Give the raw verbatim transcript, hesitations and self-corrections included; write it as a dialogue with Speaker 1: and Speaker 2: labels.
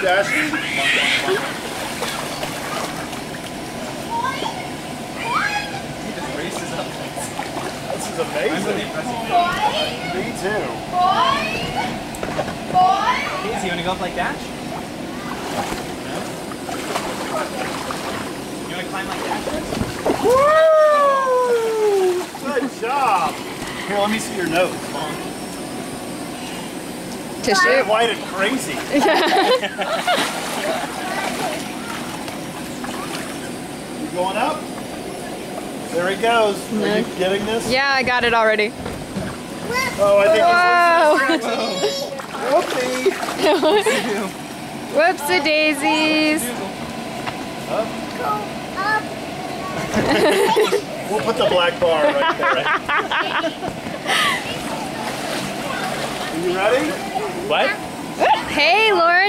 Speaker 1: dashing?
Speaker 2: He just races up.
Speaker 1: This is amazing. Me too.
Speaker 2: Is he gonna go up like that? You wanna climb like that?
Speaker 1: Woo! Good job. Here, let me see your nose.
Speaker 3: Tissue.
Speaker 1: Red, white, and crazy. You going up? There he goes. Are
Speaker 3: No.
Speaker 1: you getting this?
Speaker 3: Yeah, I got it already.
Speaker 1: Oh, I think
Speaker 3: Whoa!
Speaker 1: Whoopsie.
Speaker 3: Whoopsie daisies.
Speaker 1: Up. We'll put the black bar right there. Are you ready?
Speaker 2: What?
Speaker 3: Hey, Lauren.